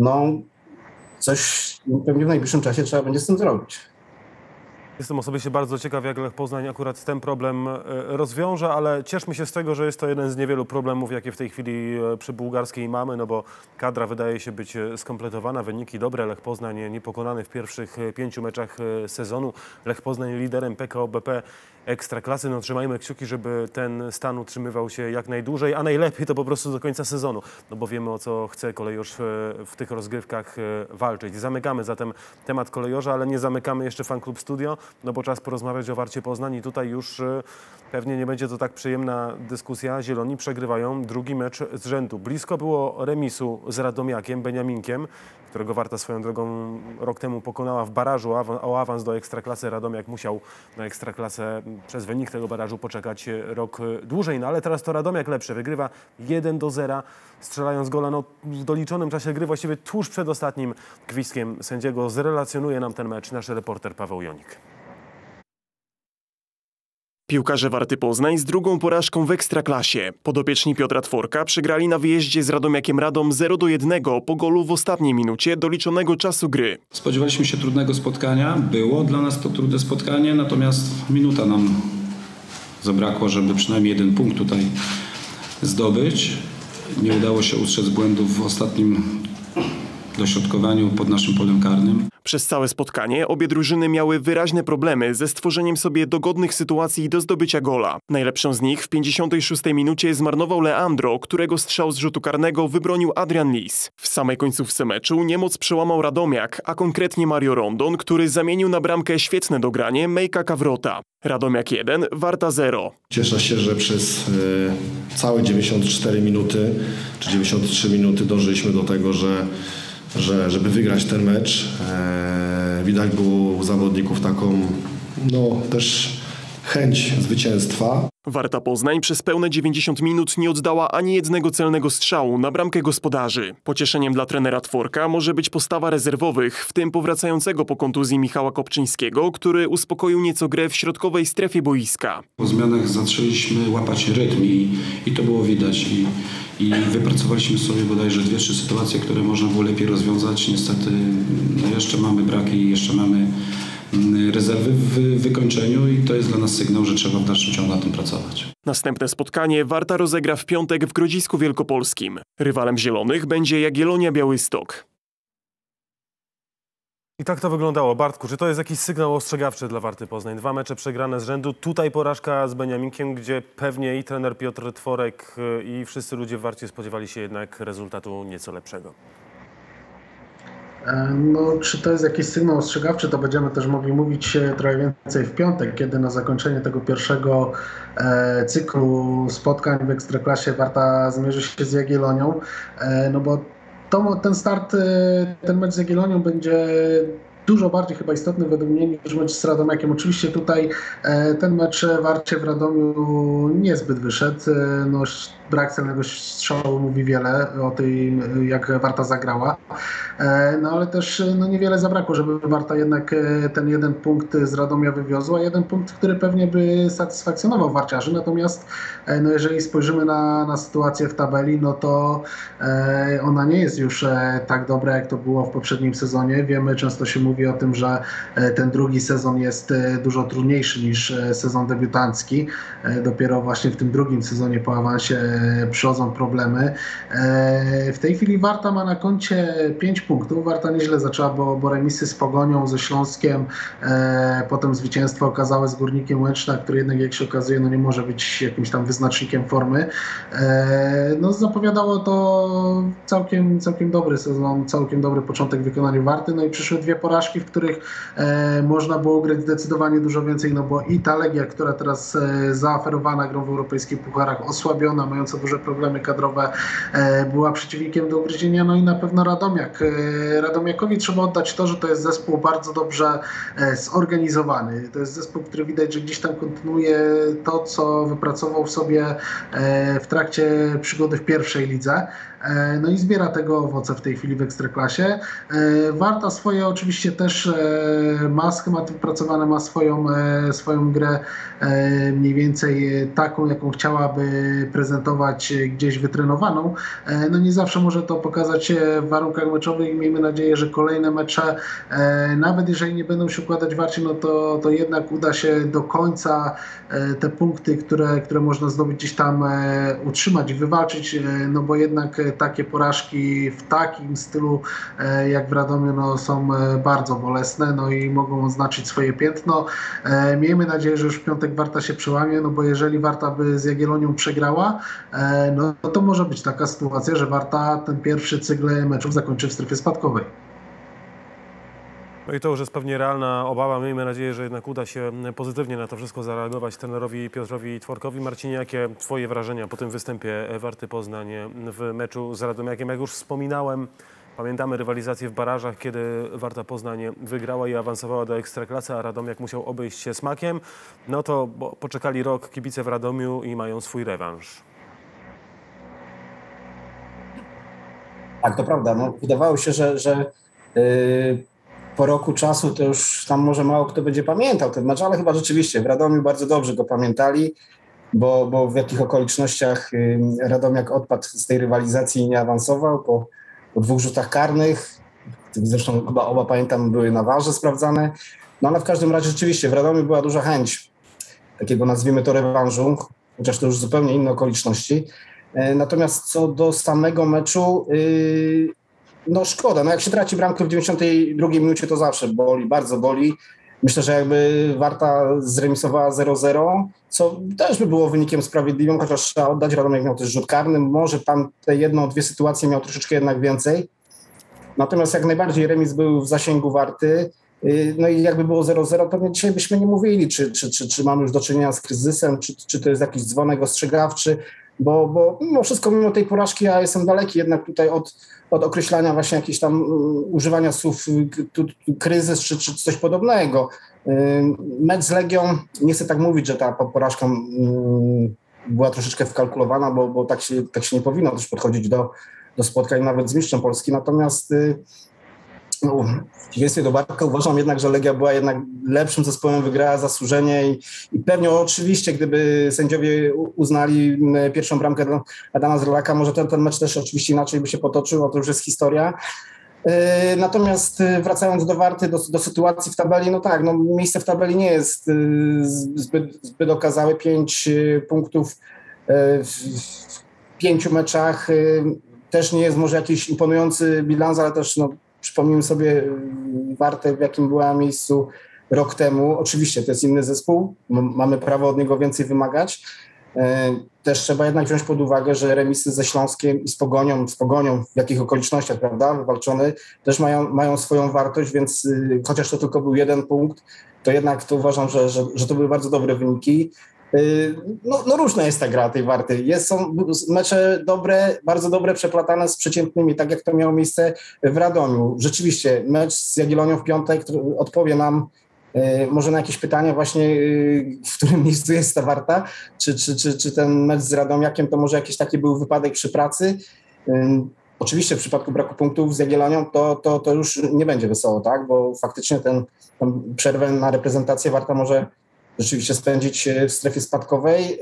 coś pewnie w najbliższym czasie trzeba będzie z tym zrobić. Jestem osobiście bardzo ciekaw, jak Lech Poznań akurat ten problem rozwiąże, ale cieszmy się z tego, że jest to jeden z niewielu problemów, jakie w tej chwili przy bułgarskiej mamy, bo kadra wydaje się być skompletowana, wyniki dobre. Lech Poznań niepokonany w pierwszych 5 meczach sezonu. Lech Poznań liderem PKO BP Ekstraklasy. Trzymajmy kciuki, żeby ten stan utrzymywał się jak najdłużej, a najlepiej to po prostu do końca sezonu, bo wiemy, o co chce Kolejorz w tych rozgrywkach walczyć. Zamykamy zatem temat Kolejorza, ale nie zamykamy jeszcze Fan Klub Studio, bo czas porozmawiać o Warcie Poznań i tutaj już pewnie nie będzie to tak przyjemna dyskusja. Zieloni przegrywają 2. mecz z rzędu. Blisko było remisu z Radomiakiem, Beniaminkiem, którego Warta swoją drogą rok temu pokonała w barażu o awans do Ekstraklasy. Radomiak musiał na Ekstraklasę przez wynik tego barażu poczekać rok dłużej, ale teraz to Radomiak lepszy. Wygrywa 1-0, strzelając gola w doliczonym czasie gry, właściwie tuż przed ostatnim gwizdkiem sędziego. Zrelacjonuje nam ten mecz nasz reporter Paweł Jonik. Piłkarze Warty Poznań z 2. porażką w Ekstraklasie. Podopieczni Piotra Tworka przegrali na wyjeździe z Radomiakiem Radom 0-1 po golu w ostatniej minucie doliczonego czasu gry. Spodziewaliśmy się trudnego spotkania. Było dla nas to trudne spotkanie, natomiast minuta nam zabrakło, żeby przynajmniej 1 punkt tutaj zdobyć. Nie udało się ustrzec błędów w ostatnim dośrodkowaniu pod naszym polem karnym. Przez całe spotkanie obie drużyny miały wyraźne problemy ze stworzeniem sobie dogodnych sytuacji do zdobycia gola. Najlepszą z nich w 56 minucie zmarnował Leandro, którego strzał z rzutu karnego wybronił Adrian Lis. W samej końcówce meczu niemoc przełamał Radomiak, a konkretnie Mario Rondon, który zamienił na bramkę świetne dogranie Mejka Kawrota. Radomiak 1, Warta 0. Cieszę się, że przez całe 94 minuty czy 93 minuty dążyliśmy do tego, żeby wygrać ten mecz. Widać było u zawodników taką też chęć zwycięstwa. Warta Poznań przez pełne 90 minut nie oddała ani jednego celnego strzału na bramkę gospodarzy. Pocieszeniem dla trenera Tworka może być postawa rezerwowych, w tym powracającego po kontuzji Michała Kopczyńskiego, który uspokoił nieco grę w środkowej strefie boiska. Po zmianach zaczęliśmy łapać rytm i to było widać. I wypracowaliśmy sobie bodajże 2-3 sytuacje, które można było lepiej rozwiązać. Niestety jeszcze mamy braki, jeszcze mamy rezerwy w wykończeniu i to jest dla nas sygnał, że trzeba w dalszym ciągu na tym pracować. Następne spotkanie Warta rozegra w piątek w Grodzisku Wielkopolskim. Rywalem zielonych będzie Jagiellonia Białystok. I tak to wyglądało. Bartku, czy to jest jakiś sygnał ostrzegawczy dla Warty Poznań? 2 mecze przegrane z rzędu, tutaj porażka z Beniaminkiem, gdzie pewnie i trener Piotr Tworek i wszyscy ludzie w Warcie spodziewali się jednak rezultatu nieco lepszego. Czy to jest jakiś sygnał ostrzegawczy, to będziemy też mogli mówić trochę więcej w piątek, kiedy na zakończenie tego pierwszego cyklu spotkań w Ekstraklasie Warta zmierzy się z Jagiellonią, bo ten mecz z Jagiellonią będzie dużo bardziej chyba istotny według mnie niż mecz z Radomiakiem. Oczywiście tutaj ten mecz Warcie w Radomiu niezbyt wyszedł. Brak celnego strzału mówi wiele o tym, jak Warta zagrała. Ale też niewiele zabrakło, żeby Warta jednak ten 1 punkt z Radomia wywiozła. 1 punkt, który pewnie by satysfakcjonował warciarzy. Natomiast jeżeli spojrzymy na sytuację w tabeli, ona nie jest już tak dobra, jak to było w poprzednim sezonie. Wiemy, często się mówi, mówi o tym, że ten drugi sezon jest dużo trudniejszy niż sezon debiutancki. Dopiero właśnie w tym drugim sezonie po awansie przychodzą problemy. W tej chwili Warta ma na koncie 5 punktów. Warta nieźle zaczęła, bo remisy z Pogonią, ze Śląskiem, potem zwycięstwo okazałe z Górnikiem Łęczna, który jednak, jak się okazuje, no nie może być jakimś tam wyznacznikiem formy. No zapowiadało to całkiem dobry sezon, całkiem dobry początek w wykonaniu Warty, no i przyszły 2 porażki, w których można było ugrać zdecydowanie dużo więcej, no bo i ta Legia, która teraz zaaferowana grą w europejskich pucharach, osłabiona, mająca duże problemy kadrowe, była przeciwnikiem do ugryzienia, no i na pewno Radomiak. Radomiakowi trzeba oddać to, że to jest zespół bardzo dobrze zorganizowany. To jest zespół, który widać, że gdzieś tam kontynuuje to, co wypracował w sobie w trakcie przygody w pierwszej lidze. No i zbiera tego owoce w tej chwili w Ekstraklasie. Warta swoje oczywiście też ma schematy wypracowane, ma swoją grę mniej więcej taką, jaką chciałaby prezentować, gdzieś wytrenowaną. No nie zawsze może to pokazać w warunkach meczowych i miejmy nadzieję, że kolejne mecze, nawet jeżeli nie będą się układać Warcie, no to jednak uda się do końca te punkty, które można zdobyć, gdzieś tam utrzymać i wywalczyć, no bo jednak takie porażki w takim stylu jak w Radomiu no, są bardzo bolesne, no i mogą oznaczyć swoje piętno. Miejmy nadzieję, że już w piątek Warta się przełamie, no bo jeżeli Warta by z Jagiellonią przegrała, no to może być taka sytuacja, że Warta ten pierwszy cykl meczów zakończy w strefie spadkowej. No i to już jest pewnie realna obawa. Miejmy nadzieję, że jednak uda się pozytywnie na to wszystko zareagować trenerowi Piotrowi Tworkowi. Marcinie, jakie twoje wrażenia po tym występie Warty Poznań w meczu z Radomiakiem? Jak już wspominałem, pamiętamy rywalizację w barażach, kiedy Warta Poznań wygrała i awansowała do Ekstraklasy, a Radomiak musiał obejść się smakiem. No to poczekali rok kibice w Radomiu i mają swój rewanż. Tak, to prawda. No, wydawało się, że po roku czasu to już tam może mało kto będzie pamiętał ten mecz, ale chyba rzeczywiście w Radomiu bardzo dobrze go pamiętali, bo w jakich okolicznościach Radomiak odpadł z tej rywalizacji i nie awansował po 2 rzutach karnych. Zresztą chyba oba, pamiętam, były na warze sprawdzane. No ale w każdym razie rzeczywiście w Radomiu była duża chęć takiego, nazwijmy to, rewanżu, chociaż to już zupełnie inne okoliczności. Natomiast co do samego meczu, no szkoda, no jak się traci bramkę w 92 minucie, to zawsze boli, bardzo boli. Myślę, że jakby Warta zremisowała 0-0, co też by było wynikiem sprawiedliwym, chociaż trzeba oddać, Radomiak miał też rzut karny, może tam te 1-2 sytuacje miał troszeczkę jednak więcej. Natomiast jak najbardziej remis był w zasięgu Warty, no i jakby było 0-0, pewnie dzisiaj byśmy nie mówili, czy mamy już do czynienia z kryzysem, czy to jest jakiś dzwonek ostrzegawczy, bo mimo wszystko, mimo tej porażki, ja jestem daleki jednak tutaj od określania właśnie jakiegoś tam używania słów kryzys czy coś podobnego. Mecz z Legią, nie chcę tak mówić, że ta porażka była troszeczkę wkalkulowana, bo tak się nie powinno też podchodzić do spotkań nawet z mistrzem Polski, natomiast no, w przeciwieństwie do Bartka uważam jednak, że Legia była jednak lepszym zespołem, wygrała zasłużenie i pewnie oczywiście, gdyby sędziowie uznali pierwszą bramkę dla Adama Zrelaka, może ten mecz też oczywiście inaczej by się potoczył, a to już jest historia. Natomiast wracając do Warty, do sytuacji w tabeli, no tak, no miejsce w tabeli nie jest zbyt okazałe, 5 punktów w 5 meczach, też nie jest może jakiś imponujący bilans, ale też no, przypomnijmy sobie Wartę, w jakim była miejscu rok temu. Oczywiście to jest inny zespół, mamy prawo od niego więcej wymagać. Też trzeba jednak wziąć pod uwagę, że remisy ze Śląskiem i z Pogonią w jakich okolicznościach, prawda, wywalczone, też mają swoją wartość, więc chociaż to tylko był 1 punkt, to jednak to uważam, że to były bardzo dobre wyniki. No różna jest ta gra tej Warty. Są mecze dobre, bardzo dobre, przeplatane z przeciętnymi, tak jak to miało miejsce w Radomiu. Rzeczywiście mecz z Jagiellonią w piątek odpowie nam może na jakieś pytania właśnie, w którym miejscu jest ta Warta, czy ten mecz z Radomiakiem to może jakiś taki był wypadek przy pracy. Oczywiście w przypadku braku punktów z Jagiellonią to już nie będzie wesoło, tak? Bo faktycznie tę przerwę na reprezentację Warta może rzeczywiście spędzić w strefie spadkowej.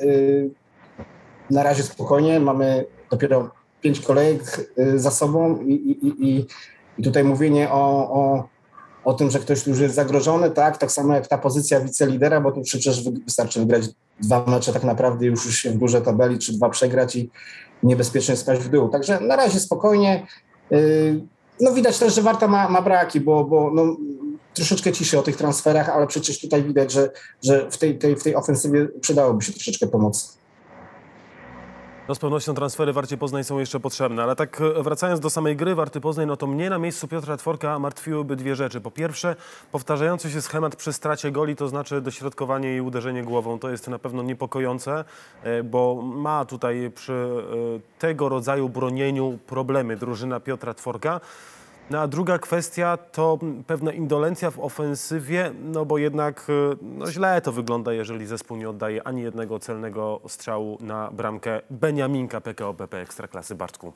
Na razie spokojnie, mamy dopiero 5 kolejek za sobą i tutaj mówienie o o tym, że ktoś już jest zagrożony, tak samo jak ta pozycja wicelidera, bo tu przecież wystarczy wygrać 2 mecze tak naprawdę już się w górze tabeli, czy 2 przegrać i niebezpiecznie spaść w dół. Także na razie spokojnie. No widać też, że Warta ma braki, bo no, troszeczkę ciszy o tych transferach, ale przecież tutaj widać, że w tej ofensywie przydałoby się troszeczkę pomocy. No z pewnością transfery Warcie Poznań są jeszcze potrzebne, ale tak wracając do samej gry Warty Poznań, no to mnie na miejscu Piotra Tworka martwiłyby 2 rzeczy. Po pierwsze, powtarzający się schemat przy stracie goli, to znaczy dośrodkowanie i uderzenie głową. To jest na pewno niepokojące, bo ma tutaj przy tego rodzaju bronieniu problemy drużyna Piotra Tworka. No a druga kwestia to pewna indolencja w ofensywie, no bo jednak no źle to wygląda, jeżeli zespół nie oddaje ani jednego celnego strzału na bramkę Beniaminka PKO BP Ekstraklasy. Bartku.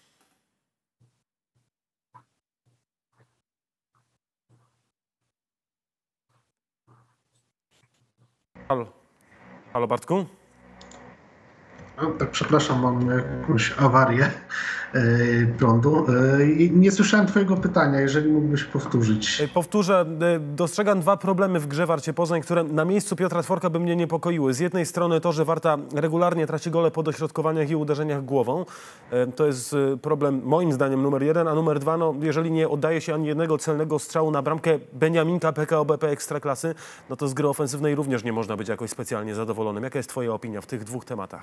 Halo Bartku? No, tak, przepraszam, mam jakąś awarię prądu. Nie słyszałem twojego pytania, jeżeli mógłbyś powtórzyć. Powtórzę, dostrzegam 2 problemy w grze Warcie Poznań, które na miejscu Piotra Tworka by mnie niepokoiły. Z jednej strony to, że Warta regularnie traci gole po dośrodkowaniach i uderzeniach głową. To jest problem moim zdaniem numer 1, a numer 2, no, jeżeli nie oddaje się ani jednego celnego strzału na bramkę Beniaminka PKO BP Ekstraklasy, no to z gry ofensywnej również nie można być jakoś specjalnie zadowolonym. Jaka jest twoja opinia w tych 2 tematach?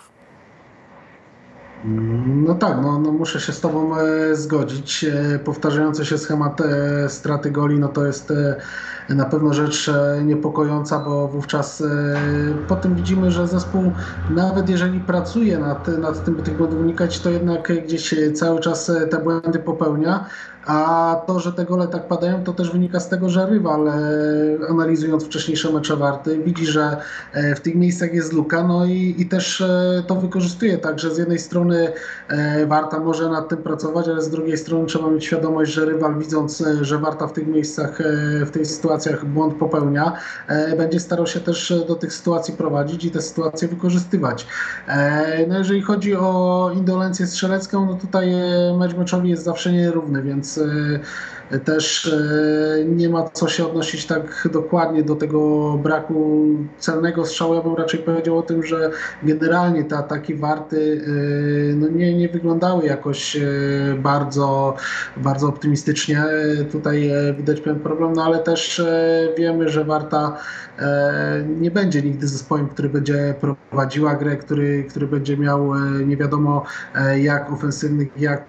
No tak, no muszę się z tobą zgodzić. Powtarzający się schemat straty goli, no to jest na pewno rzecz niepokojąca, bo wówczas po tym widzimy, że zespół, nawet jeżeli pracuje nad tym, by tych błędów unikać, to jednak gdzieś cały czas te błędy popełnia. A to, że te gole tak padają, to też wynika z tego, że rywal, analizując wcześniejsze mecze Warty, widzi, że w tych miejscach jest luka, no i też to wykorzystuje. Także z jednej strony Warta może nad tym pracować, ale z drugiej strony trzeba mieć świadomość, że rywal, widząc, że Warta w tych miejscach, w tych sytuacjach błąd popełnia, będzie starał się też do tych sytuacji prowadzić i te sytuacje wykorzystywać. No jeżeli chodzi o indolencję strzelecką, no tutaj mecz meczowi jest zawsze nierówny, więc też nie ma co się odnosić tak dokładnie do tego braku celnego strzału. Ja bym raczej powiedział o tym, że generalnie te ataki Warty no nie wyglądały jakoś bardzo, bardzo optymistycznie. Tutaj widać pewien problem, no ale też wiemy, że Warta nie będzie nigdy zespołem, który będzie prowadziła grę, który będzie miał nie wiadomo jak ofensywnych, jak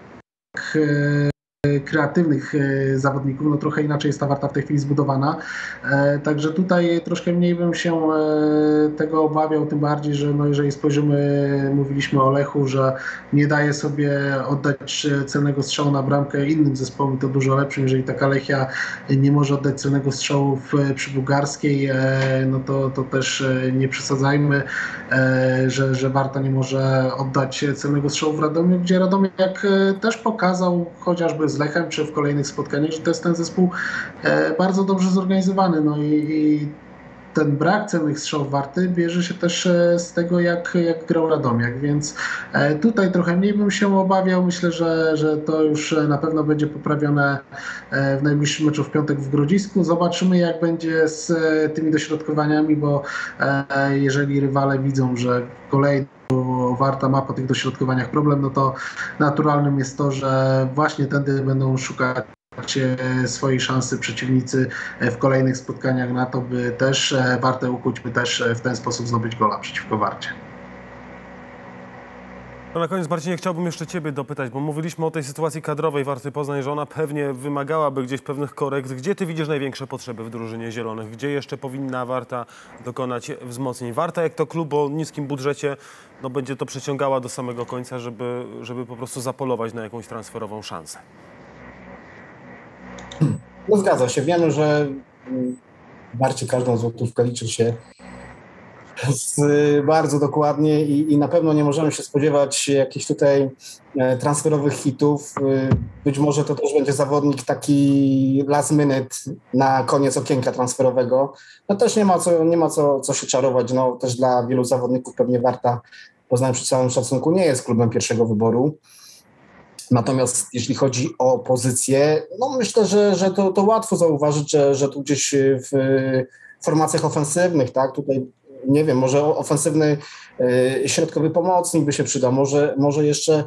kreatywnych zawodników, no trochę inaczej jest ta Warta w tej chwili zbudowana. Także tutaj troszkę mniej bym się tego obawiał, tym bardziej, że no jeżeli spojrzymy, mówiliśmy o Lechu, że nie daje sobie oddać celnego strzału na bramkę innym zespołom, to dużo lepszym. Jeżeli taka Lechia nie może oddać celnego strzału przy Bułgarskiej, no to też nie przesadzajmy, że Warta nie może oddać celnego strzału w Radomiu, gdzie Radomiak też pokazał, chociażby z Lechem, czy w kolejnych spotkaniach, że to jest ten zespół bardzo dobrze zorganizowany. No i ten brak celnych strzałów Warty bierze się też z tego, jak grał Radomiak, więc tutaj trochę mniej bym się obawiał. Myślę, że to już na pewno będzie poprawione w najbliższym meczu w piątek w Grodzisku. Zobaczymy, jak będzie z tymi dośrodkowaniami, bo jeżeli rywale widzą, że kolejny Warta ma po tych dośrodkowaniach problem, no to naturalnym jest to, że właśnie tędy będą szukać swojej szansy przeciwnicy w kolejnych spotkaniach na to, by też Wartę ukuć, by też w ten sposób zdobyć gola przeciwko Warcie. No na koniec, Marcinie, chciałbym jeszcze ciebie dopytać, bo mówiliśmy o tej sytuacji kadrowej Warty Poznań, że ona pewnie wymagałaby gdzieś pewnych korekt. Gdzie ty widzisz największe potrzeby w drużynie zielonych? Gdzie jeszcze powinna Warta dokonać wzmocnień? Warta, jak to klub o niskim budżecie, no będzie to przeciągała do samego końca, żeby po prostu zapolować na jakąś transferową szansę. No zgadza się. Wiemy, że Warcie każdą złotówkę liczy się bardzo dokładnie i na pewno nie możemy się spodziewać jakichś tutaj transferowych hitów. Być może to też będzie zawodnik taki last minute na koniec okienka transferowego. No też nie ma co się czarować. No też dla wielu zawodników pewnie Warta Poznań, przy całym szacunku, nie jest klubem pierwszego wyboru. Natomiast jeśli chodzi o pozycję, no myślę, że to łatwo zauważyć, że tu gdzieś w formacjach ofensywnych, tak, tutaj nie wiem, może ofensywny środkowy pomocnik by się przydał, może jeszcze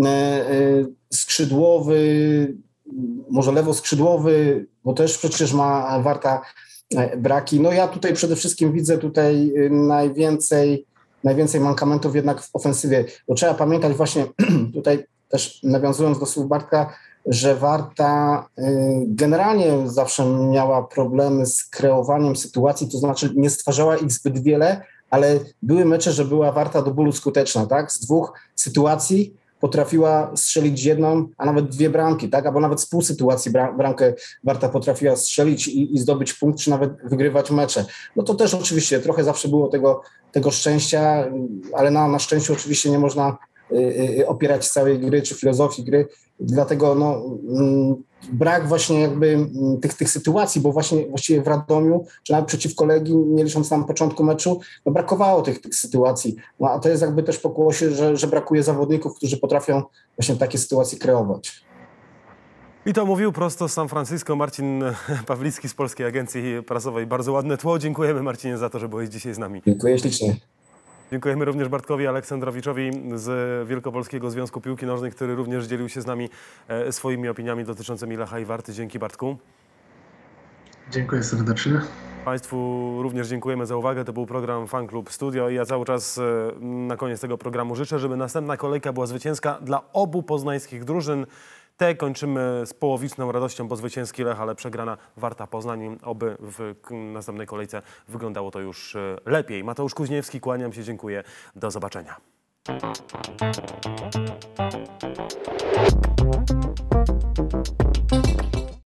skrzydłowy, może lewoskrzydłowy, bo też przecież ma Warta braki. No ja tutaj przede wszystkim widzę tutaj najwięcej mankamentów jednak w ofensywie, bo trzeba pamiętać właśnie tutaj też nawiązując do słów Bartka, że Warta generalnie zawsze miała problemy z kreowaniem sytuacji, to znaczy nie stwarzała ich zbyt wiele, ale były mecze, że była Warta do bólu skuteczna, tak? Z 2 sytuacji potrafiła strzelić 1, a nawet 2 bramki, tak? Albo nawet z pół sytuacji bramkę Warta potrafiła strzelić i zdobyć punkt, czy nawet wygrywać mecze. No to też oczywiście trochę zawsze było tego szczęścia, ale na szczęściu oczywiście nie można opierać całej gry czy filozofii gry, dlatego brak właśnie jakby tych sytuacji, bo właściwie w Radomiu, czy nawet przeciwko Legii, nie licząc na początku meczu, no brakowało tych sytuacji, no a to jest jakby też pokłosie, że brakuje zawodników, którzy potrafią właśnie takie sytuacje kreować. I to mówił prosto z San Francisco Marcin Pawlicki z Polskiej Agencji Prasowej. Bardzo ładne tło. Dziękujemy, Marcinie, za to, że byłeś dzisiaj z nami. Dziękuję ślicznie. Dziękujemy również Bartkowi Aleksandrowiczowi z Wielkopolskiego Związku Piłki Nożnej, który również dzielił się z nami swoimi opiniami dotyczącymi Lecha i Warty. Dzięki, Bartku. Dziękuję serdecznie. Państwu również dziękujemy za uwagę. To był program Fan Club Studio i ja cały czas na koniec tego programu życzę, żeby następna kolejka była zwycięska dla obu poznańskich drużyn. Te kończymy z połowiczną radością, bo zwycięski Lech, ale przegrana Warta Poznań. Oby w następnej kolejce wyglądało to już lepiej. Mateusz Kuźniewski, kłaniam się, dziękuję. Do zobaczenia.